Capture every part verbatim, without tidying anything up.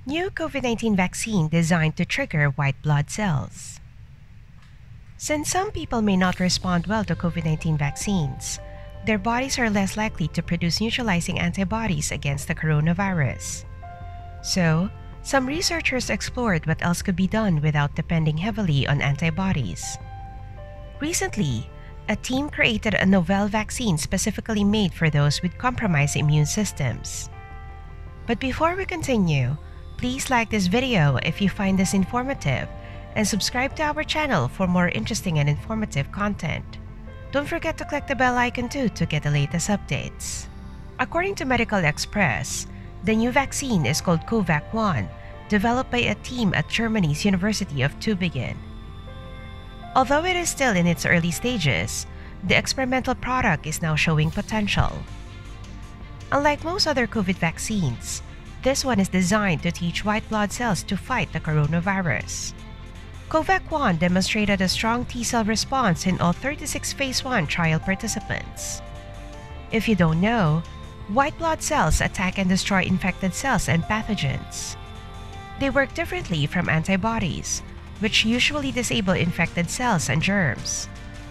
New COVID nineteen vaccine designed to trigger white blood cells. Since some people may not respond well to COVID nineteen vaccines, their bodies are less likely to produce neutralizing antibodies against the coronavirus. So, some researchers explored what else could be done without depending heavily on antibodies. Recently, a team created a novel vaccine specifically made for those with compromised immune systems. But before we continue, please like this video if you find this informative and subscribe to our channel for more interesting and informative content. Don't forget to click the bell icon too to get the latest updates. According to Medical Express, the new vaccine is called COVAX one, developed by a team at Germany's University of Tübingen. Although it is still in its early stages, the experimental product is now showing potential. Unlike most other COVID vaccines, this one is designed to teach white blood cells to fight the coronavirus. COVAX one demonstrated a strong T-cell response in all thirty-six phase one trial participants. If you don't know, white blood cells attack and destroy infected cells and pathogens. They work differently from antibodies, which usually disable infected cells and germs.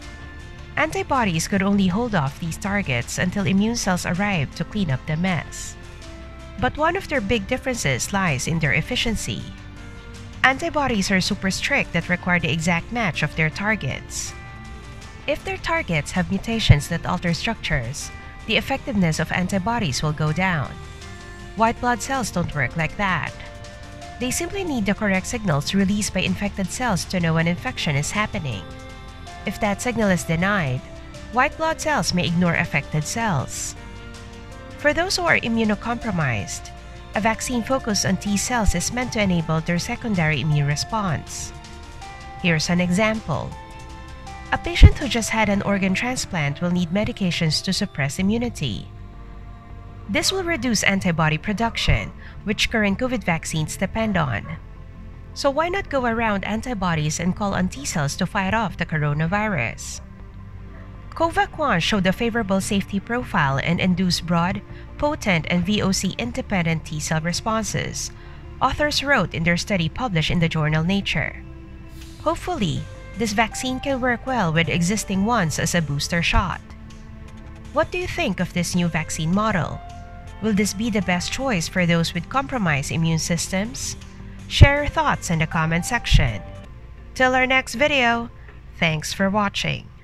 Antibodies could only hold off these targets until immune cells arrive to clean up the mess. But one of their big differences lies in their efficiency. Antibodies are super strict that require the exact match of their targets. If their targets have mutations that alter structures, the effectiveness of antibodies will go down. White blood cells don't work like that. They simply need the correct signals released by infected cells to know an infection is happening. If that signal is denied, white blood cells may ignore affected cells. For those who are immunocompromised, a vaccine focused on T cells is meant to enable their secondary immune response. Here's an example. A patient who just had an organ transplant will need medications to suppress immunity. This will reduce antibody production, which current COVID vaccines depend on. So why not go around antibodies and call on T cells to fight off the coronavirus? COVAX one showed a favorable safety profile and induced broad, potent, and V O C-independent T-cell responses, authors wrote in their study published in the journal Nature. Hopefully, this vaccine can work well with existing ones as a booster shot. What do you think of this new vaccine model? Will this be the best choice for those with compromised immune systems? Share your thoughts in the comment section. Till our next video, thanks for watching.